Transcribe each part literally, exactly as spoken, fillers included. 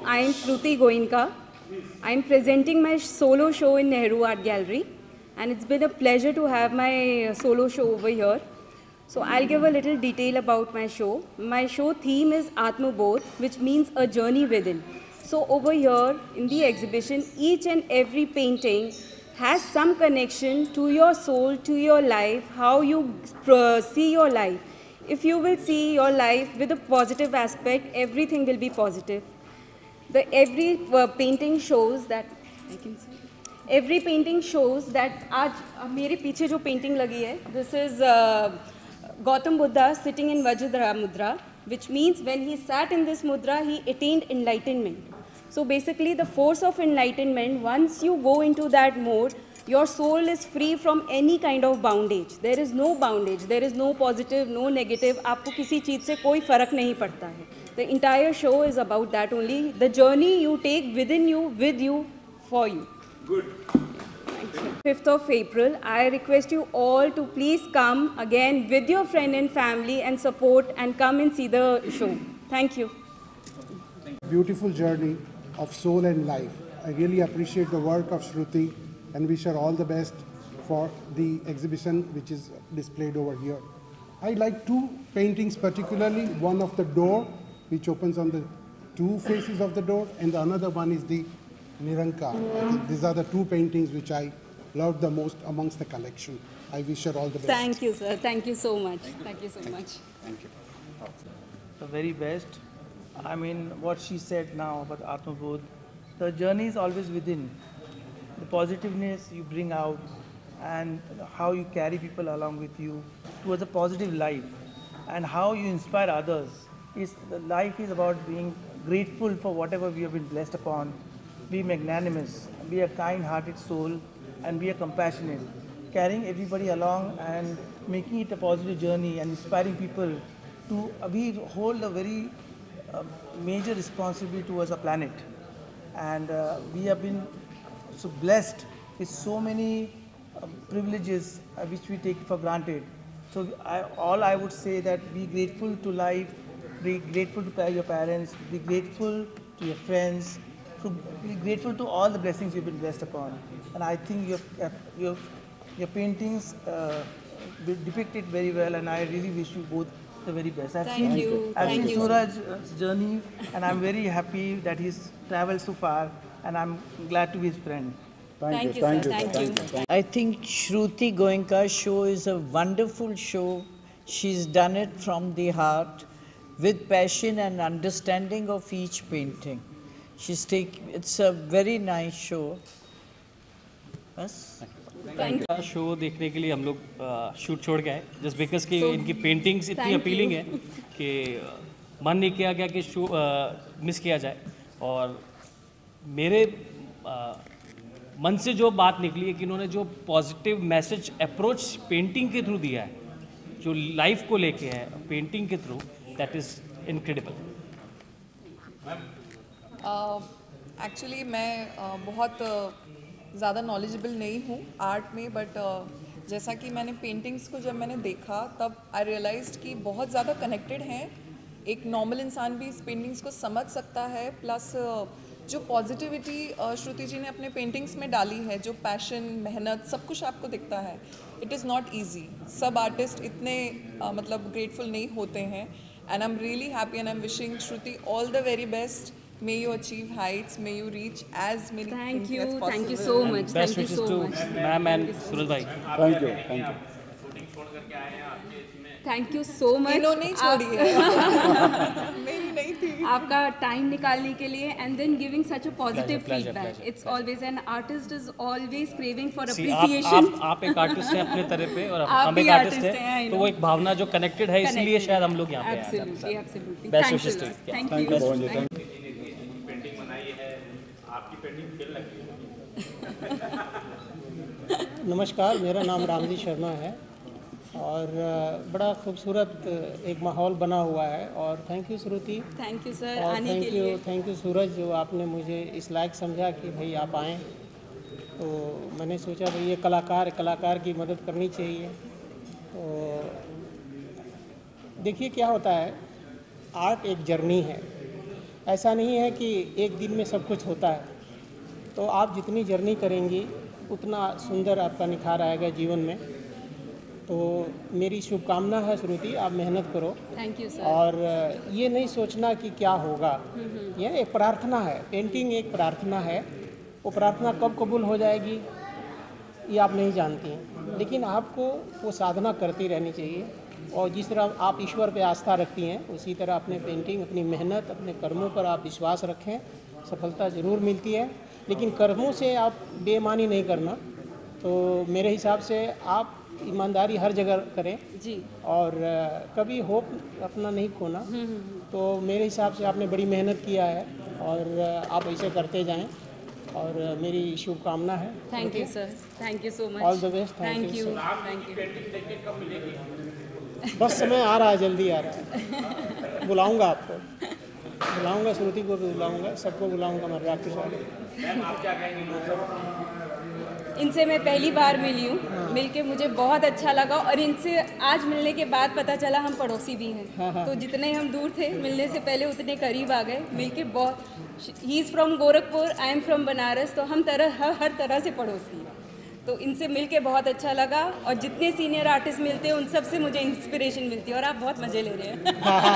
I am Shruti Goenka. I am presenting my solo show in Nehru Art Gallery, and it's been a pleasure to have my solo show over here. So I'll give a little detail about my show. My show theme is Atmabodh, which means a journey within. So over here in the exhibition, each and every painting has some connection to your soul, to your life, how you uh, see your life. If you will see your life with a positive aspect, everything will be positive. The every uh, painting shows that I can see. Every painting shows that आज uh, मेरे पीछे जो painting लगी है, this is uh, Gautam Buddha sitting in Vajradhara Mudra, which means when he sat in this mudra, he attained enlightenment. So basically, the force of enlightenment, once you go into that mode, your soul is free from any kind of bondage. There is no bondage. There is no positive, no negative. आपको किसी चीज़ से कोई फर्क नहीं पड़ता है. The entire show is about that only. The journey you take within you, with you, for you. Good. Thank you. fifth of April, I request you all to please come again with your friend and family and support and come and see the show. Thank you. Beautiful journey of soul and life. I really appreciate the work of Shruti and wish her all the best for the exhibition which is displayed over here. I like two paintings particularly, one of the door which opens on the two faces of the door, and the another one is the Nirankar. I think these are the two paintings which I loved the most amongst the collection. I wish her all the best. Thank you, sir. Thank you so much. Thank you so Thank much. You. Thank you. The very best. I mean, what she said now about Atmabodh, the journey is always within. The positiveness you bring out and how you carry people along with you towards a positive life and how you inspire others. Is the life is about being grateful for whatever we have been blessed upon, be magnanimous, be a kind-hearted soul, and be a compassionate, carrying everybody along and making it a positive journey and inspiring people to uh, we hold a very uh, major responsibility towards our planet, and uh, we have been so blessed with so many uh, privileges uh, which we take for granted. So I, all I would say that be grateful to life, be grateful to your parents, be grateful to your friends, to be grateful to all the blessings you've been blessed upon. And I think your your your paintings uh, depict it very well, and I really wish you both the very best. I've Thank seen, you. I've Thank seen you. Suraj's journey, and I'm very happy that he's traveled so far, and I'm glad to be his friend. Thank you, sir. Thank you. I think Shruti Goenka's show is a wonderful show. She's done it from the heart with passion and understanding of each painting. She's take, it's a very nice show. Bas? इनका show देखने के लिए हम लोग shoot छोड़ के आए just because कि इनकी पेंटिंग्स इतनी अपीलिंग है कि मन नहीं किया गया कि शो मिस किया जाए. और मेरे आ, मन से जो बात निकली है कि इन्होंने जो पॉजिटिव मैसेज अप्रोच पेंटिंग के थ्रू दिया है, जो लाइफ को लेके है पेंटिंग के through, that is incredible. Actually uh, मैं uh, बहुत ज़्यादा uh, नॉलेजेबल नहीं हूँ आर्ट में, बट uh, जैसा कि मैंने पेंटिंग्स को जब मैंने देखा तब आई रियलाइज्ड कि बहुत ज़्यादा कनेक्टेड हैं. एक नॉर्मल इंसान भी इस पेंटिंग्स को समझ सकता है. प्लस uh, जो पॉजिटिविटी uh, श्रुति जी ने अपने पेंटिंग्स में डाली है, जो पैशन, मेहनत, सब कुछ आपको दिखता है. It is not easy. सब आर्टिस्ट इतने uh, मतलब ग्रेटफुल नहीं होते हैं. And I'm really happy, and I'm wishing Shruti all the very best. May you achieve heights. May you reach as many Thank things you. as possible. Thank you so much. Best Thank you wishes so to much. ma'am and Suraj bhai. Thank you. Thank you. Thank you so much. इन्होंने ही छोड़ी है. मेरी नहीं थी. आपका time निकालने के लिए and then giving such a positive Pleasure, pleasure, feedback. pleasure, It's pleasure. always an artist is always craving for See, appreciation. आप, आप आप एक आर्टिस्ट हैं अपने तरह पे और आप हम भी एक आर्टिस्ट artist हैं, I हैं, know. तो वो एक भावना जो कनेक्टेड है, इसलिए शायद हम लोग यहाँ पे आए हैं. Absolutely, absolutely. Best Thanks wishes a to lot. you. Thank Thank you. you, Bhuvan ji. Thank Thank painting बनाई है, आपकी पेंटिंग खेल लगी है. नमस्कार, मेरा नाम रामजी शर्मा है और बड़ा खूबसूरत एक माहौल बना हुआ है. और thank you Shruti, Thank you, sir. और आने थैंक के यू लिए. थैंक यू सूरज, जो आपने मुझे इस लायक समझा कि भाई आप आएँ. तो मैंने सोचा भाई ये कलाकार कलाकार की मदद करनी चाहिए. तो देखिए क्या होता है, आर्ट एक जर्नी है ऐसा नहीं है कि एक दिन में सब कुछ होता है। तो आप जितनी जर्नी करेंगी उतना सुंदर आपका निखार आएगा जीवन में। तो मेरी शुभकामना है श्रुति, आप मेहनत करो। Thank you sir. और ये नहीं सोचना कि क्या होगा, यह एक प्रार्थना है। पेंटिंग एक प्रार्थना है। वो प्रार्थना कब कबूल हो जाएगी ये आप नहीं जानती हैं, लेकिन आपको वो साधना करती रहनी चाहिए। और जिस तरह आप ईश्वर पे आस्था रखती हैं उसी तरह अपने पेंटिंग, अपनी मेहनत, अपने कर्मों पर आप विश्वास रखें। सफलता ज़रूर मिलती है, लेकिन कर्मों से आप बेईमानी नहीं करना। तो मेरे हिसाब से आप ईमानदारी हर जगह करें जी, और कभी होप अपना नहीं खोना। तो मेरे हिसाब से आपने बड़ी मेहनत किया है और आप ऐसे करते जाएं और मेरी शुभकामना है। Thank you sir, thank you so much. All the best. Thank you, sir. Thank you. बस समय आ रहा है, जल्दी आ रहा है। बुलाऊंगा आपको, बुलाऊंगा श्रुति को भी बुलाऊंगा, सबको बुलाऊंगा। मैं राकेश इनसे मैं पहली बार मिली हूँ, मिलके मुझे बहुत अच्छा लगा और इनसे आज मिलने के बाद पता चला हम पड़ोसी भी हैं। हाँ, हाँ। तो जितने हम दूर थे मिलने से पहले उतने करीब आ गए। मिलके बहुत, he is from Gorakhpur, I am from Banaras, तो हम तरह हर हर तरह से पड़ोसी हैं। तो इनसे मिलके बहुत अच्छा लगा और जितने सीनियर आर्टिस्ट मिलते हैं उन सब से मुझे इंस्पिरेशन मिलती है और आप बहुत मज़े ले रहे हैं।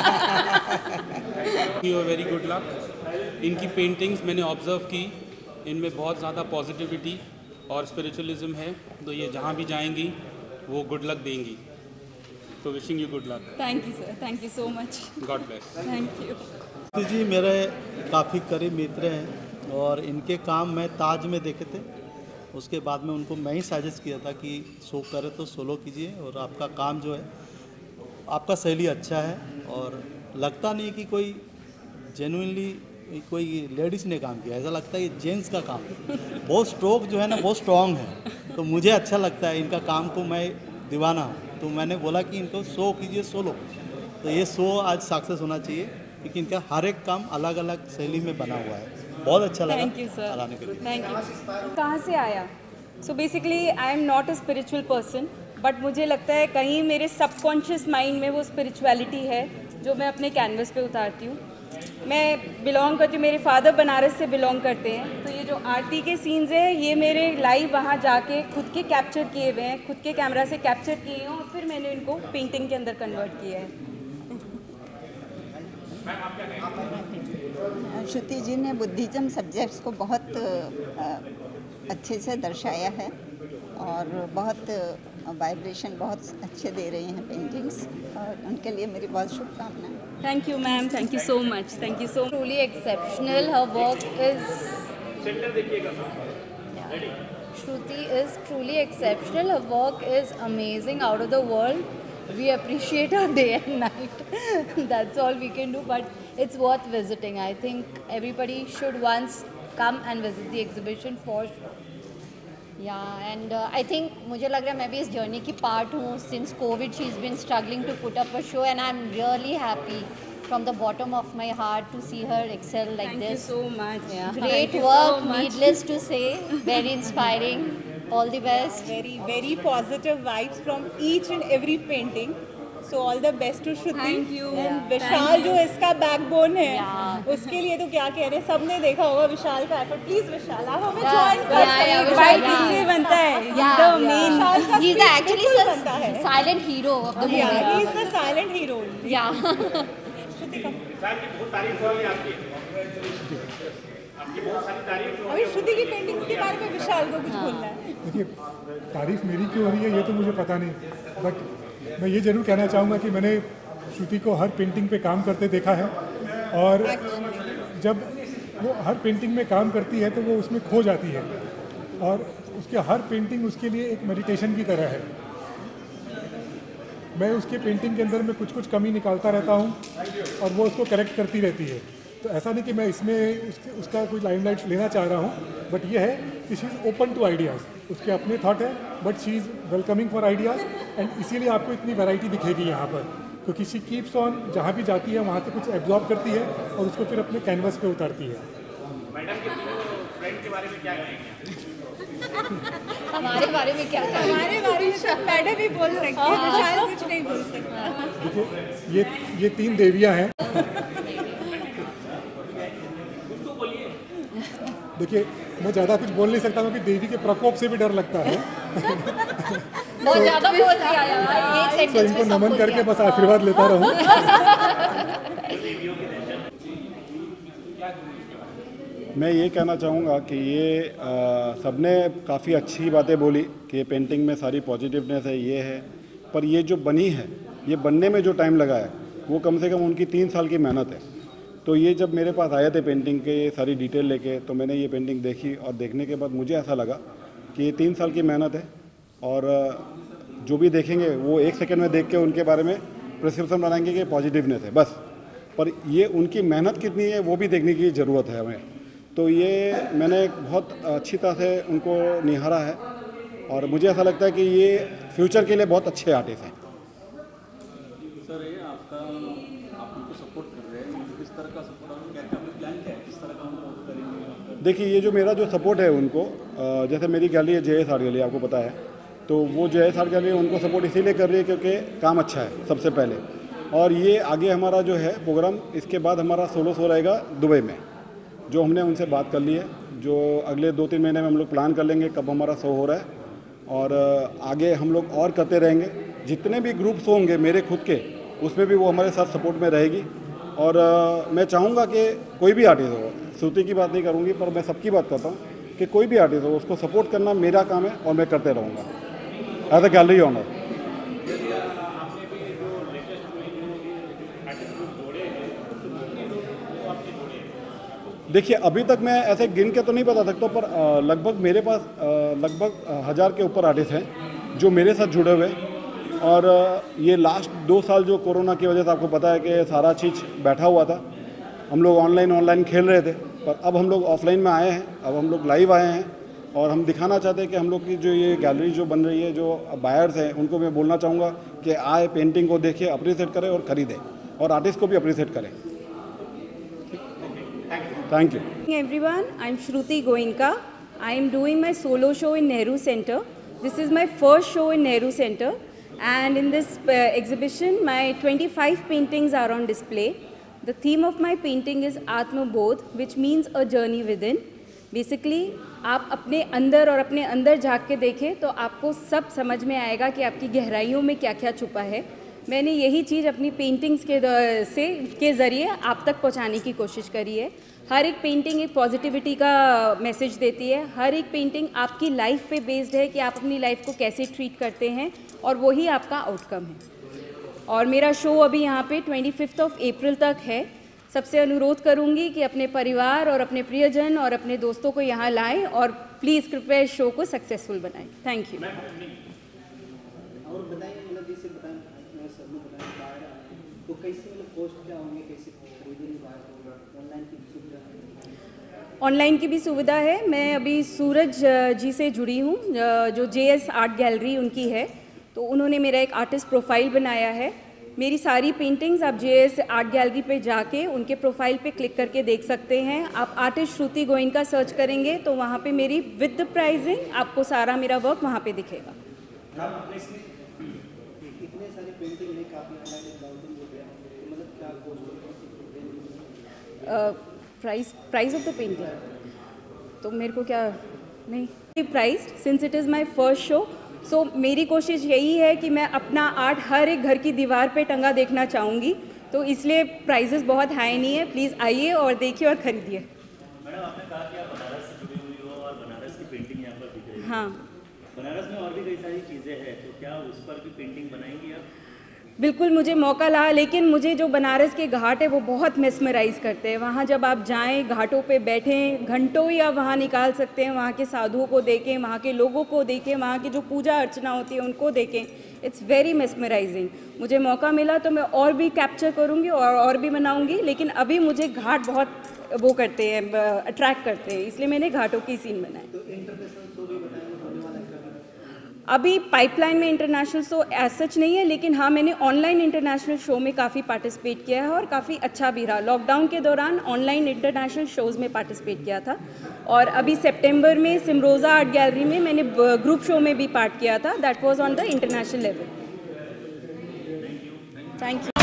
You very good luck. इनकी पेंटिंग्स मैंने ऑब्जर्व की, इनमें बहुत ज़्यादा पॉजिटिविटी और स्पिरिचुअलिज्म है, तो ये जहाँ भी जाएंगी वो गुड लक देंगी। तो wishing you good luck. Thank you sir, thank you so much. God bless. Thank you. जी मेरे काफ़ी करीब मित्र हैं और इनके काम मैं ताज में देखे थे। उसके बाद में उनको मैं ही सजेस्ट किया था कि शो करे तो सोलो कीजिए। और आपका काम जो है, आपका शैली अच्छा है और लगता नहीं कि कोई जेन्युइनली कोई लेडीज़ ने काम किया, ऐसा लगता है ये जेंट्स का काम है। बहुत स्ट्रोक जो है ना बहुत स्ट्रॉन्ग है, तो मुझे अच्छा लगता है इनका काम को। मैं दीवाना हूँ, तो मैंने बोला कि इनको शो कीजिए सोलो। तो ये शो आज सक्सेस होना चाहिए क्योंकि इनका हर एक काम अलग अलग शैली में बना हुआ है। बहुत अच्छा लगा। थैंक यू सर, आने के लिए। Thank you. कहाँ से आया? So basically I am not a spiritual person, but मुझे लगता है कहीं मेरे सबकॉन्शियस माइंड में वो स्पिरिचुअलिटी है जो मैं अपने कैनवस पे उतारती हूँ। मैं बिलोंग करती हूँ, मेरे फादर बनारस से बिलोंग करते हैं, तो ये जो आरती के सीन्स हैं ये मेरे लाइव वहाँ जाके खुद के कैप्चर किए हुए हैं, खुद के कैमरा से कैप्चर किए हैं और फिर मैंने इनको पेंटिंग के अंदर कन्वर्ट किया है। श्रुति जी ने बुद्धिज्म सब्जेक्ट्स को बहुत अच्छे से दर्शाया है और बहुत वाइब्रेशन बहुत अच्छे दे रही हैं पेंटिंग्स, और उनके लिए मेरी बहुत शुभकामनाएं। Thank you ma'am, thank you so much, thank you so much. Truly exceptional. Her work is. Shruti is truly exceptional. Her work is amazing, out of the world. We appreciate her day and night. That's all we can do. But it's worth visiting. I think everybody should once come and visit the exhibition for sure. Yeah, and uh, I think मुझे लग रहा है मैं भी इस journey की part हूँ. Since COVID, she's been struggling to put up a show, and I'm really happy from the bottom of my heart to see her excel like Thank this. Thank you so much. Yeah. Thank Great you work, so much. needless to say, very inspiring. All the best. Very, very positive vibes from each and every painting. So all the best to Shruti. Thank you. And Yeah. Vishal Thank जो you. इसका backbone है, Yeah. उसके लिए तो क्या कह रहे हैं, सबने देखा होगा विशाल का एफर्ट. प्लीज विशाल, आप हमें Yeah, ज्वाइन कर yeah, सकते yeah, हैं. Vishal, Vibe yeah. इससे बनता है. Yeah, The yeah. main. विशाल का He's speech the actually बिल्कुल बनता है. the silent hero of the movie. Yeah, he is the silent hero. Yeah. श्रुति का. सर की बहुत तारीफ हो रही है आपकी आपकी बहुत सारी तारीफ हो अभी श्रुति की पेंटिंग्स के बारे में विशाल को कुछ बोलना है. देखिए, तारीफ मेरी क्यों हो रही है ये तो मुझे पता नहीं, बट मैं ये ज़रूर कहना चाहूँगा कि मैंने श्रुति को हर पेंटिंग पे काम करते देखा है, और जब वो हर पेंटिंग में काम करती है तो वो उसमें खो जाती है, और उसके हर पेंटिंग उसके लिए एक मेडिटेशन की तरह है. मैं उसके पेंटिंग के अंदर में कुछ कुछ कमी निकालता रहता हूँ और वो उसको करेक्ट करती रहती है. तो ऐसा नहीं कि मैं इसमें उसके उसका कोई लाइमलाइट लेना चाह रहा हूँ, बट ये है कि she is open to ideas. उसके अपने थॉट है, but she is welcoming for ideas, and इसीलिए आपको इतनी वैरायटी दिखेगी यहाँ पर, क्योंकि शी कीप्स ऑन, जहाँ भी जाती है वहाँ से कुछ एब्जॉर्ब करती है और उसको फिर अपने कैनवस पे उतारती है. मैडम के फ्रेंड के बारे में क्या कहेंगे? हमारे बारे में क्या कहेंगे? हमारे बारे में सब मैडम ही बोल सकती है, विशाल कुछ नहीं बोल सकता. देखिए, ये ये तीन देवियाँ हैं. देखिए मैं ज़्यादा कुछ बोल नहीं सकता क्योंकि देवी के प्रकोप से भी डर लगता है। बहुत ज़्यादा बोल दिया यार, एक तो इनको नमन करके बस आशीर्वाद लेता रहूं। मैं ये कहना चाहूँगा कि ये सबने काफ़ी अच्छी बातें बोली कि पेंटिंग में सारी पॉजिटिवनेस है, ये है, पर ये जो बनी है, ये बनने में जो टाइम लगा है वो कम से कम उनकी तीन साल की मेहनत है। तो ये जब मेरे पास आए थे पेंटिंग के ये सारी डिटेल लेके, तो मैंने ये पेंटिंग देखी और देखने के बाद मुझे ऐसा लगा कि ये तीन साल की मेहनत है और जो भी देखेंगे वो एक सेकंड में देख के उनके बारे में प्रिस्क्रिप्शन बनाएंगे कि पॉजिटिवनेस है बस, पर ये उनकी मेहनत कितनी है वो भी देखने की ज़रूरत है हमें। तो ये मैंने बहुत अच्छी तरह से उनको निहारा है और मुझे ऐसा लगता है कि ये फ्यूचर के लिए बहुत अच्छे आर्टिस्ट हैं। सर ये आपका आप उनको सपोर्ट कर रहे हैं, किस तरह का सपोर्ट, क्या क्या प्लान क्या है, किस तरह का उनको करेंगे? देखिए ये जो मेरा जो सपोर्ट है उनको, जैसे मेरी गैलरी है जे एस आर्ट गैलरी, आपको पता है, तो वो जे एस आर्ट गैलरी उनको सपोर्ट इसीलिए कर रही है क्योंकि काम अच्छा है सबसे पहले, और ये आगे हमारा जो है प्रोग्राम इसके बाद हमारा सोलो शो रहेगा दुबई में, जो हमने उनसे बात कर ली है, जो अगले दो तीन महीने में हम लोग प्लान कर लेंगे कब हमारा शो हो रहा है, और आगे हम लोग और करते रहेंगे। जितने भी ग्रुप शो होंगे मेरे खुद के, उसमें भी वो हमारे साथ सपोर्ट में रहेगी। और मैं चाहूँगा कि कोई भी आर्टिस्ट हो, श्रुति की बात नहीं करूँगी पर मैं सबकी बात करता हूँ कि कोई भी आर्टिस्ट हो उसको सपोर्ट करना मेरा काम है और मैं करते रहूँगा एज अ गैलरी ऑनर। देखिए अभी तक मैं ऐसे गिन के तो नहीं बता सकता, पर लगभग मेरे पास लगभग हज़ार के ऊपर आर्टिस्ट हैं जो मेरे साथ जुड़े हुए हैं। और ये लास्ट दो साल जो कोरोना की वजह से आपको पता है कि सारा चीज़ बैठा हुआ था, हम लोग ऑनलाइन ऑनलाइन खेल रहे थे, पर अब हम लोग ऑफलाइन में आए हैं, अब हम लोग लाइव आए हैं और हम दिखाना चाहते हैं कि हम लोग की जो ये गैलरी जो बन रही है, जो बायर्स हैं उनको मैं बोलना चाहूँगा कि आए, पेंटिंग को देखिए, अप्रिशिएट करें और ख़रीदें, और आर्टिस्ट को भी अप्रिशिएट करें। Thank you. Everyone, I'm Shruti Goenka. I am doing my solo show in Nehru Center. This is my first show in Nehru Center, and in this uh, exhibition my twenty-five paintings are on display. The theme of my painting is Atma Bodh, which means a journey within. Basically, आप अपने अंदर और अपने अंदर झांक के देखें तो आपको सब समझ में आएगा कि आपकी गहराइयों में क्या क्या छुपा है। मैंने यही चीज़ अपनी पेंटिंग्स के से के ज़रिए आप तक पहुंचाने की कोशिश करी है। हर एक पेंटिंग एक पॉजिटिविटी का मैसेज देती है, हर एक पेंटिंग आपकी लाइफ पे बेस्ड है कि आप अपनी लाइफ को कैसे ट्रीट करते हैं और वही आपका आउटकम है। और मेरा शो अभी यहाँ पे ट्वेंटी फिफ्थ ऑफ अप्रैल तक है। सबसे अनुरोध करूँगी कि अपने परिवार और अपने प्रियजन और अपने दोस्तों को यहाँ लाएं और प्लीज़ कृपया इस शो को सक्सेसफुल बनाएं। Thank you. और बताइए, मतलब जैसे बताएं, सब लोग बताएं तो कैसे मतलब कॉस्ट क्या होंगे, कैसे खरीदेंगे, ऑनलाइन की सुविधा? ऑनलाइन की भी सुविधा है। मैं अभी सूरज जी से जुड़ी हूँ जो जे एस आर्ट गैलरी उनकी है, तो उन्होंने मेरा एक आर्टिस्ट प्रोफाइल बनाया है। मेरी सारी पेंटिंग्स आप जे एस आर्ट गैलरी पे जाके उनके प्रोफाइल पे क्लिक करके देख सकते हैं। आप आर्टिस्ट श्रुति गोयनका सर्च करेंगे तो वहाँ पे मेरी विद द प्राइजिंग आपको सारा मेरा वर्क वहाँ पे दिखेगा। इतने सारे पेंटिंग में काफ़ी मतलब क्या price price of the painting तो मेरे को क्या नहीं price, since it is my first show, so मेरी कोशिश यही है कि मैं अपना आर्ट हर एक घर की दीवार पे टंगा देखना चाहूँगी, तो इसलिए प्राइजेस बहुत हाई नहीं है। प्लीज़ आइए और देखिए और ख़रीदिए। मैडम आपने कहा कि आप बनारस से जुड़ी हुई हो और बनारस की पेंटिंग यहाँ पर दिख रही है। हाँ, बनारस में और भी कई सारी चीज़ें हैं, तो क्या उस पर भी पेंटिंग बनाएंगी आप? बिल्कुल, मुझे मौका लगा, लेकिन मुझे जो बनारस के घाट है वो बहुत मेस्मराइज करते हैं। वहाँ जब आप जाएं, घाटों पे बैठें, घंटों ही आप वहाँ निकाल सकते हैं, वहाँ के साधुओं को देखें, वहाँ के लोगों को देखें, वहाँ की जो पूजा अर्चना होती है उनको देखें। It's very mesmerising. मुझे मौका मिला तो मैं और भी कैप्चर करूँगी और और भी बनाऊँगी, लेकिन अभी मुझे घाट बहुत वो करते हैं, अट्रैक्ट करते हैं, इसलिए मैंने घाटों की सीन बनाए। अभी पाइपलाइन में इंटरनेशनल शो एज सच नहीं है, लेकिन हाँ मैंने ऑनलाइन इंटरनेशनल शो में काफ़ी पार्टिसिपेट किया है और काफ़ी अच्छा भी रहा। लॉकडाउन के दौरान ऑनलाइन इंटरनेशनल शोज़ में पार्टिसिपेट किया था, और अभी सितंबर में सिमरोज़ा आर्ट गैलरी में मैंने ग्रुप शो में भी पार्ट किया था, that was on the international level. Thank you.